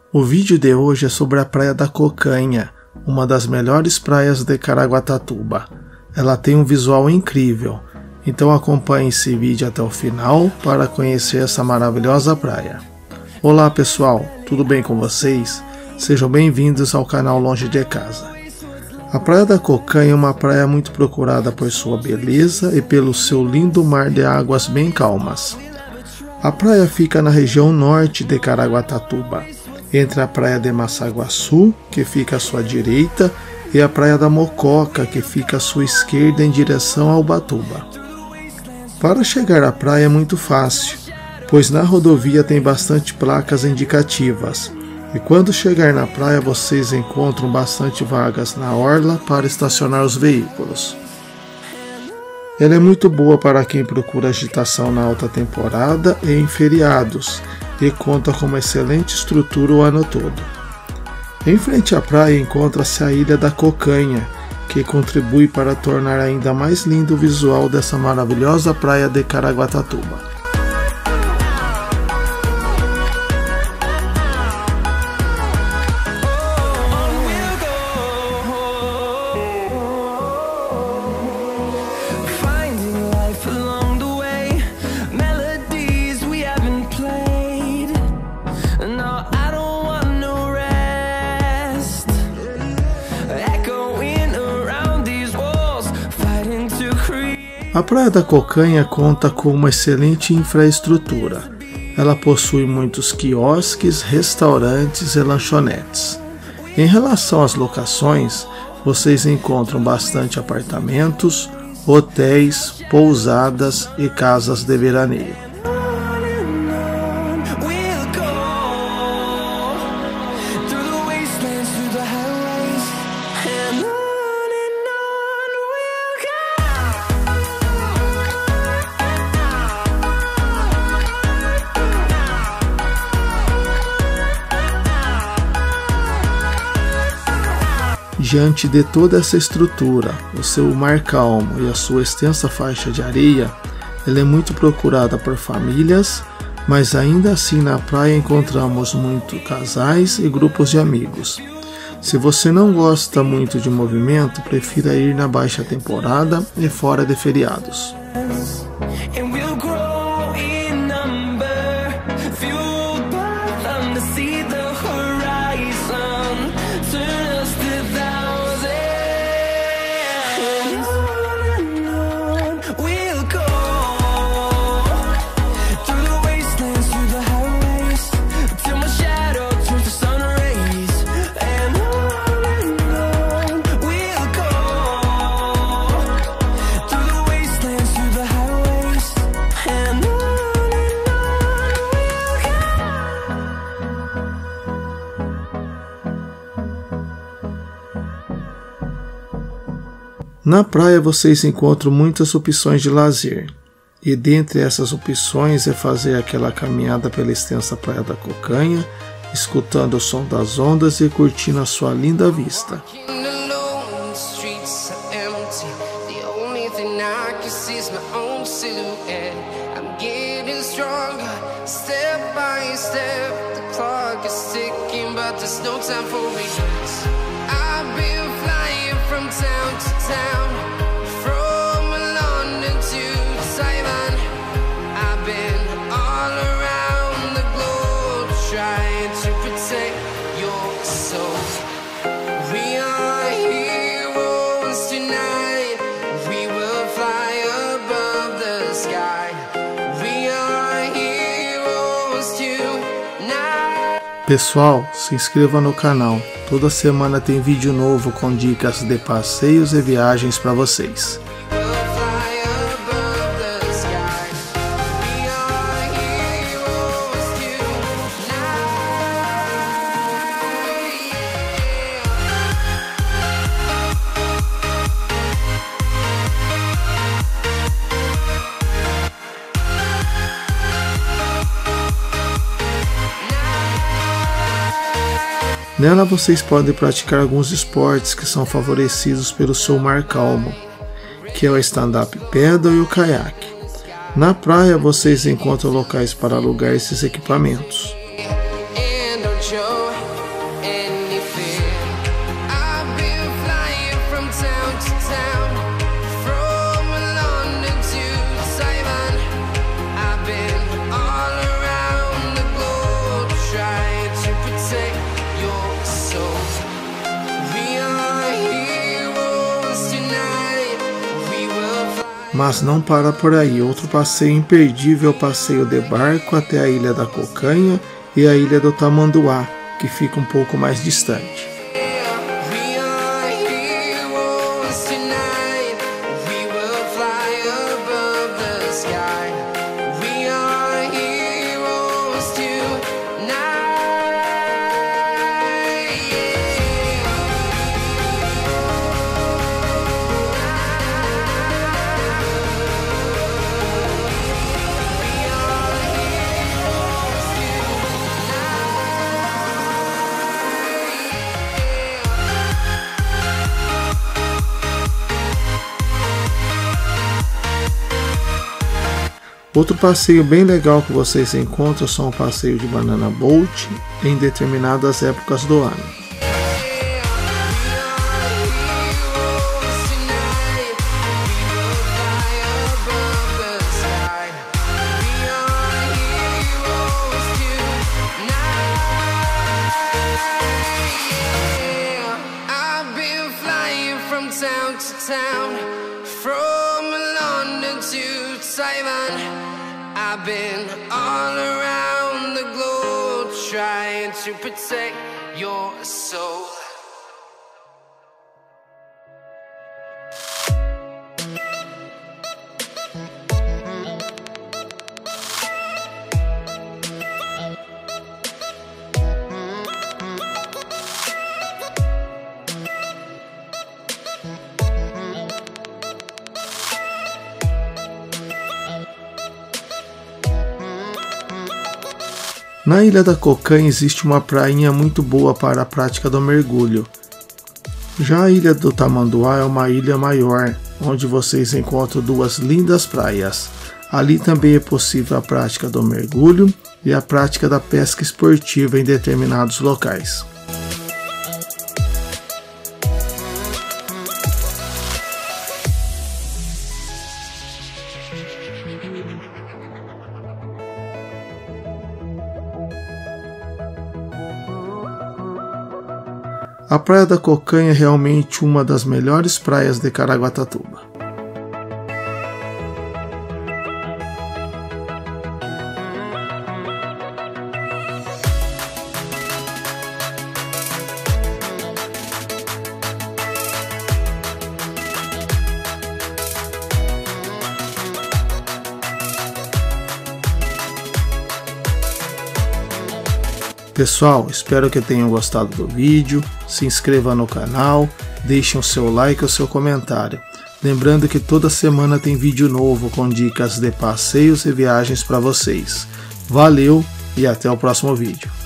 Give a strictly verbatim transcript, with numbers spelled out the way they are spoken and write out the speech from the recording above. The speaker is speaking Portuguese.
O vídeo de hoje é sobre a Praia da Cocanha, uma das melhores praias de Caraguatatuba. Ela tem um visual incrível, então acompanhe esse vídeo até o final para conhecer essa maravilhosa praia. Olá pessoal, tudo bem com vocês? Sejam bem-vindos ao canal Longe de Casa. A Praia da Cocanha é uma praia muito procurada por sua beleza e pelo seu lindo mar de águas bem calmas. A praia fica na região norte de Caraguatatuba, entre a Praia de Massaguaçu, que fica à sua direita, e a Praia da Mococa, que fica à sua esquerda em direção a Ubatuba. Para chegar à praia é muito fácil, pois na rodovia tem bastante placas indicativas, e quando chegar na praia vocês encontram bastante vagas na orla para estacionar os veículos. Ela é muito boa para quem procura agitação na alta temporada e em feriados, e conta com uma excelente estrutura o ano todo. Em frente à praia encontra-se a Ilha da Cocanha, que contribui para tornar ainda mais lindo o visual dessa maravilhosa praia de Caraguatatuba. A Praia da Cocanha conta com uma excelente infraestrutura. Ela possui muitos quiosques, restaurantes e lanchonetes. Em relação às locações, vocês encontram bastante apartamentos, hotéis, pousadas e casas de veraneio. Diante de toda essa estrutura, o seu mar calmo e a sua extensa faixa de areia, ela é muito procurada por famílias, mas ainda assim na praia encontramos muito casais e grupos de amigos. Se você não gosta muito de movimento, prefira ir na baixa temporada e fora de feriados. Na praia vocês encontram muitas opções de lazer, e dentre essas opções é fazer aquela caminhada pela extensa Praia da Cocanha, escutando o som das ondas e curtindo a sua linda vista. Town to town, from London to Taiwan, I've been all around the globe trying to protect your soul. We are heroes tonight, we will fly above the sky. We are heroes tonight. Pessoal, se inscreva no canal. Toda semana tem vídeo novo com dicas de passeios e viagens para vocês. Nela vocês podem praticar alguns esportes que são favorecidos pelo seu mar calmo, que é o stand-up paddle e o caiaque. Na praia vocês encontram locais para alugar esses equipamentos. Mas não para por aí, outro passeio imperdível é o passeio de barco até a Ilha da Cocanha e a Ilha do Tamanduá, que fica um pouco mais distante. Outro passeio bem legal que vocês encontram são o passeio de banana boat em determinadas épocas do ano. I've been all around the globe trying to protect your soul. Na Ilha da Cocanha existe uma prainha muito boa para a prática do mergulho. Já a Ilha do Tamanduá é uma ilha maior, onde vocês encontram duas lindas praias. Ali também é possível a prática do mergulho e a prática da pesca esportiva em determinados locais. A Praia da Cocanha é realmente uma das melhores praias de Caraguatatuba. Pessoal, espero que tenham gostado do vídeo, se inscreva no canal, deixe o seu like ou seu comentário. Lembrando que toda semana tem vídeo novo com dicas de passeios e viagens para vocês. Valeu e até o próximo vídeo.